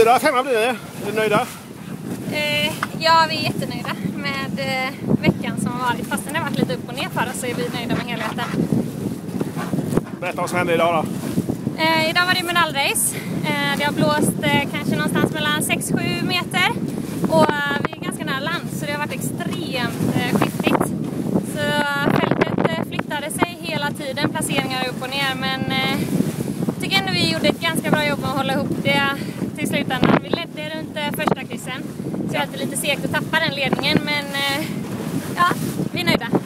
4, 5 blir det. Är du nöjda? Ja, vi är jättenöjda med veckan som har varit. Fast den har varit lite upp och ner för oss så är vi nöjda med helheten. Berätta vad som hände idag då. Idag var det medalrace. Det har blåst kanske någonstans mellan 6-7 meter. Och vi är ganska nära land så det har varit extremt skiftigt. Så fältet flyttade sig hela tiden, placeringar upp och ner. Men jag tycker ändå vi gjorde ett ganska bra jobb med att hålla ihop det till slutändan. Vi ledde runt första kryssen. Så det är lite segt att tappa den ledningen men ja, vi är nöjda.